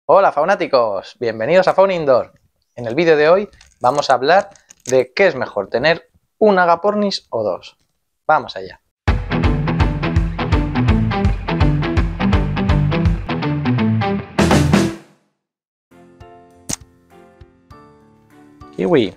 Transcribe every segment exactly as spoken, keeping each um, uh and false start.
Hola faunáticos, bienvenidos a Fauna Indoor. En el vídeo de hoy vamos a hablar de qué es mejor, tener un agapornis o dos. Vamos allá. Kiwi.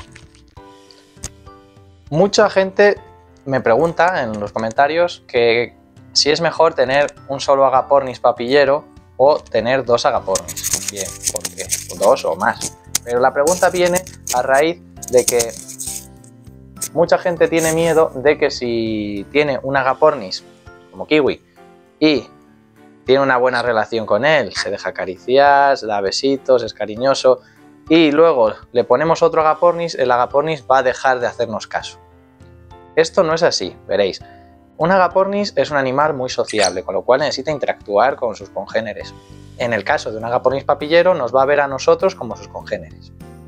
Mucha gente me pregunta en los comentarios que si es mejor tener un solo agapornis papillero o tener dos agapornis. Bien, ¿por qué? Dos o más. Pero la pregunta viene a raíz de que mucha gente tiene miedo de que si tiene un agapornis como Kiwi y tiene una buena relación con él, se deja acariciar, da besitos, es cariñoso, y luego le ponemos otro agapornis, el agapornis va a dejar de hacernos caso. Esto no es así, veréis. Un agapornis es un animal muy sociable, con lo cual necesita interactuar con sus congéneres. En el caso de un agapornis papillero, nos va a ver a nosotros como sus congéneres.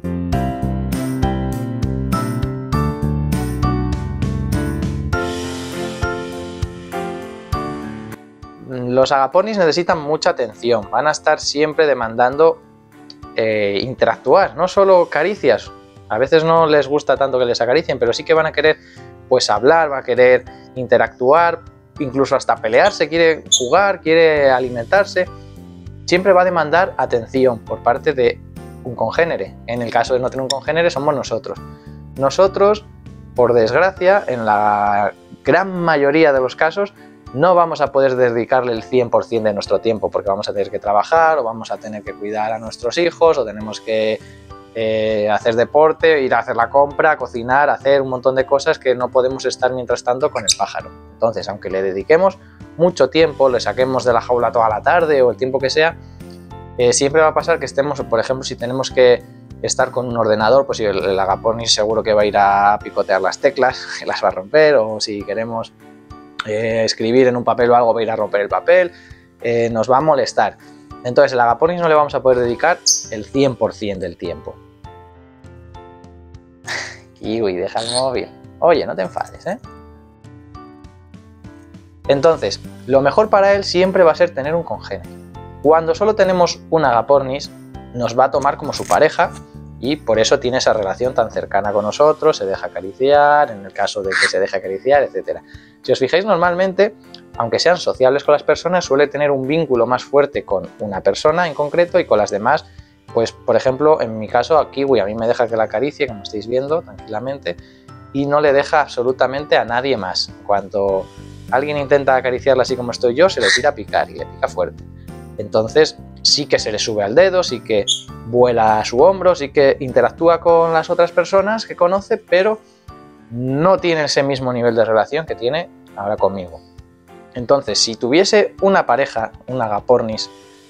Los agapornis necesitan mucha atención, van a estar siempre demandando eh, interactuar, no solo caricias. A veces no les gusta tanto que les acaricien, pero sí que van a querer pues hablar, va a querer interactuar, incluso hasta pelearse, quiere jugar, quiere alimentarse. Siempre va a demandar atención por parte de un congénere. En el caso de no tener un congénere somos nosotros. Nosotros, por desgracia, en la gran mayoría de los casos, no vamos a poder dedicarle el cien por cien de nuestro tiempo porque vamos a tener que trabajar o vamos a tener que cuidar a nuestros hijos o tenemos que eh, hacer deporte, ir a hacer la compra, cocinar, hacer un montón de cosas que no podemos estar mientras tanto con el pájaro. Entonces, aunque le dediquemos mucho tiempo, le saquemos de la jaula toda la tarde o el tiempo que sea, eh, siempre va a pasar que estemos, por ejemplo, si tenemos que estar con un ordenador, pues el, el agapornis seguro que va a ir a picotear las teclas, que las va a romper, o si queremos eh, escribir en un papel o algo, va a ir a romper el papel, eh, nos va a molestar. Entonces el agapornis no le vamos a poder dedicar el cien por cien del tiempo. Kiwi, deja el móvil. Oye, no te enfades, ¿eh? Entonces, lo mejor para él siempre va a ser tener un congénere. Cuando solo tenemos un agapornis, nos va a tomar como su pareja y por eso tiene esa relación tan cercana con nosotros, se deja acariciar, en el caso de que se deje acariciar, etcétera. Si os fijáis, normalmente, aunque sean sociables con las personas, suele tener un vínculo más fuerte con una persona en concreto y con las demás. Pues, por ejemplo, en mi caso, a Kiwi a mí me deja que la acaricie, como estáis viendo, tranquilamente, y no le deja absolutamente a nadie más. Cuando alguien intenta acariciarla así como estoy yo, se le tira a picar y le pica fuerte. Entonces sí que se le sube al dedo, sí que vuela a su hombro, sí que interactúa con las otras personas que conoce, pero no tiene ese mismo nivel de relación que tiene ahora conmigo. Entonces, si tuviese una pareja, un agapornis,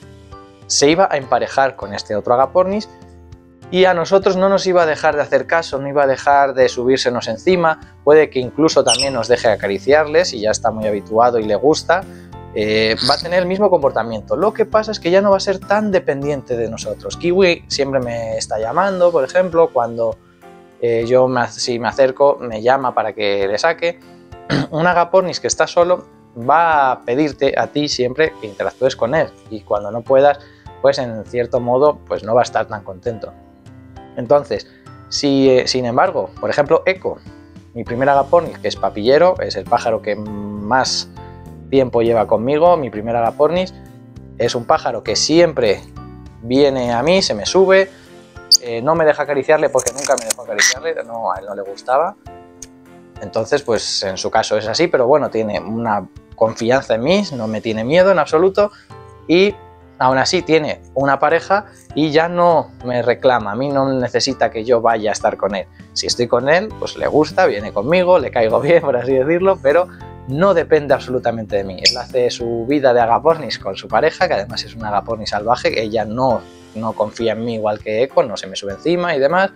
se iba a emparejar con este otro agapornis y a nosotros no nos iba a dejar de hacer caso, no iba a dejar de subírsenos encima, puede que incluso también nos deje acariciarles si ya está muy habituado y le gusta, eh, va a tener el mismo comportamiento. Lo que pasa es que ya no va a ser tan dependiente de nosotros. Kiwi siempre me está llamando, por ejemplo, cuando eh, yo me, si me acerco me llama para que le saque. Un agapornis que está solo va a pedirte a ti siempre que interactúes con él y cuando no puedas, pues en cierto modo pues no va a estar tan contento. Entonces, si eh, sin embargo, por ejemplo, Eco, mi primer agapornis, que es papillero, es el pájaro que más tiempo lleva conmigo, mi primer agapornis, es un pájaro que siempre viene a mí, se me sube, eh, no me deja acariciarle porque nunca me dejó acariciarle, no, a él no le gustaba. Entonces, pues en su caso es así, pero bueno, tiene una confianza en mí, no me tiene miedo en absoluto y aún así tiene una pareja y ya no me reclama, a mí no necesita que yo vaya a estar con él. Si estoy con él, pues le gusta, viene conmigo, le caigo bien, por así decirlo, pero no depende absolutamente de mí. Él hace su vida de agapornis con su pareja, que además es un agapornis salvaje, ella no, no confía en mí igual que Eco, no se me sube encima y demás,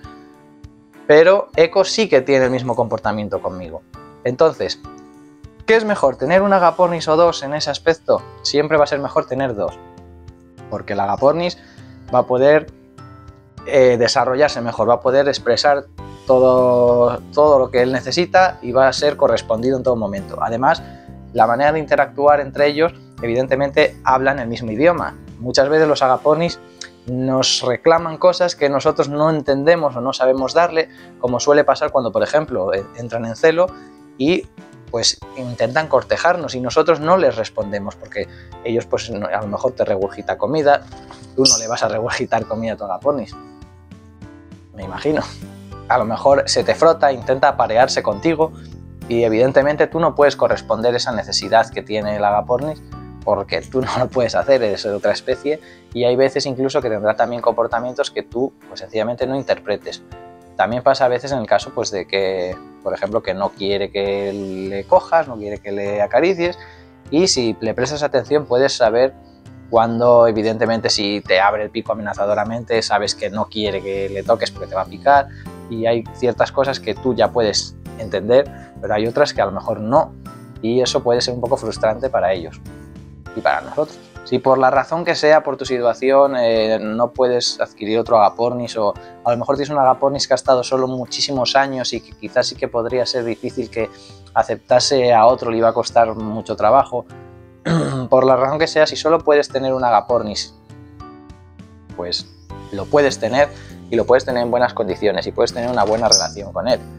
pero Eco sí que tiene el mismo comportamiento conmigo. Entonces, ¿qué es mejor, tener un agapornis o dos en ese aspecto? Siempre va a ser mejor tener dos, porque el agapornis va a poder eh, desarrollarse mejor, va a poder expresar todo, todo lo que él necesita y va a ser correspondido en todo momento. Además, la manera de interactuar entre ellos, evidentemente hablan el mismo idioma. Muchas veces los agapornis nos reclaman cosas que nosotros no entendemos o no sabemos darle, como suele pasar cuando, por ejemplo, entran en celo y pues intentan cortejarnos y nosotros no les respondemos porque ellos pues a lo mejor te regurgita comida, tú no le vas a regurgitar comida a tu agapornis, me imagino. A lo mejor se te frota, intenta aparearse contigo y evidentemente tú no puedes corresponder esa necesidad que tiene el agapornis porque tú no lo puedes hacer, eres de otra especie y hay veces incluso que tendrá también comportamientos que tú pues sencillamente no interpretes. También pasa a veces en el caso pues de que, por ejemplo, que no quiere que le cojas, no quiere que le acaricies y si le prestas atención puedes saber cuando, evidentemente, si te abre el pico amenazadoramente, sabes que no quiere que le toques porque te va a picar y hay ciertas cosas que tú ya puedes entender, pero hay otras que a lo mejor no y eso puede ser un poco frustrante para ellos y para nosotros. Si por la razón que sea, por tu situación, eh, no puedes adquirir otro agapornis o a lo mejor tienes un agapornis que ha estado solo muchísimos años y que quizás sí que podría ser difícil que aceptase a otro, le iba a costar mucho trabajo, por la razón que sea, si solo puedes tener un agapornis, pues lo puedes tener y lo puedes tener en buenas condiciones y puedes tener una buena relación con él.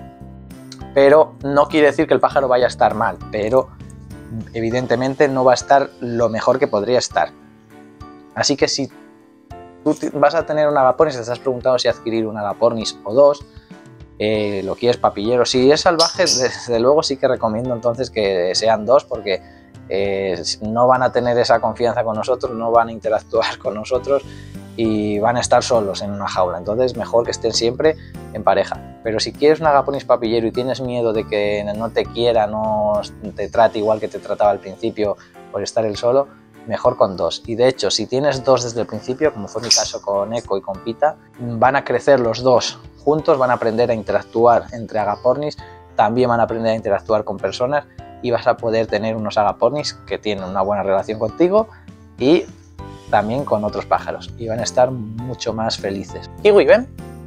Pero no quiere decir que el pájaro vaya a estar mal, pero evidentemente no va a estar lo mejor que podría estar. Así que si tú vas a tener un agapornis, te estás preguntando si adquirir un agapornis o dos, eh, lo quieres papillero. Si es salvaje, desde luego sí que recomiendo entonces que sean dos porque eh, no van a tener esa confianza con nosotros, no van a interactuar con nosotros y van a estar solos en una jaula, entonces mejor que estén siempre en pareja. Pero si quieres un agapornis papillero y tienes miedo de que no te quiera, no te trate igual que te trataba al principio por estar él solo, mejor con dos. Y de hecho, si tienes dos desde el principio, como fue mi caso con Eco y con Pita, van a crecer los dos juntos, van a aprender a interactuar entre agapornis, también van a aprender a interactuar con personas y vas a poder tener unos agapornis que tienen una buena relación contigo y también con otros pájaros y van a estar mucho más felices. Kiwi, ven.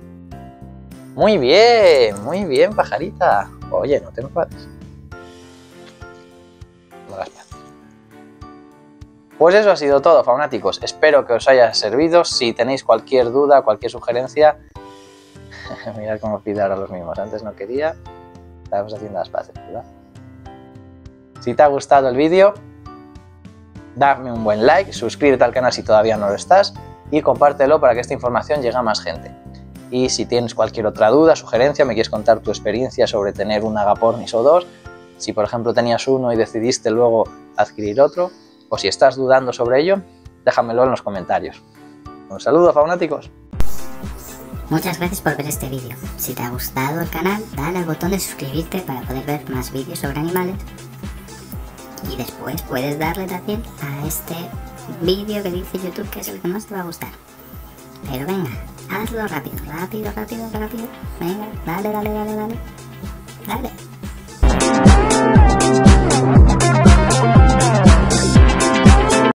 Muy bien, muy bien, pajarita. Oye, no te enfades. No las patas. Pues eso ha sido todo, faunáticos. Espero que os haya servido. Si tenéis cualquier duda, cualquier sugerencia, mirad cómo pide ahora los mismos. Antes no quería, estábamos haciendo las paces, ¿verdad? Si te ha gustado el vídeo, dame un buen like, suscríbete al canal si todavía no lo estás y compártelo para que esta información llegue a más gente. Y si tienes cualquier otra duda, sugerencia, me quieres contar tu experiencia sobre tener un agapornis o dos, si por ejemplo tenías uno y decidiste luego adquirir otro, o si estás dudando sobre ello, déjamelo en los comentarios. Un saludo, faunáticos. Muchas gracias por ver este vídeo. Si te ha gustado el canal, dale al botón de suscribirte para poder ver más vídeos sobre animales. Y después puedes darle también a este vídeo que dice YouTube que es el que más te va a gustar. Pero venga, hazlo rápido, rápido, rápido, rápido. Venga, dale, dale, dale, dale. Dale.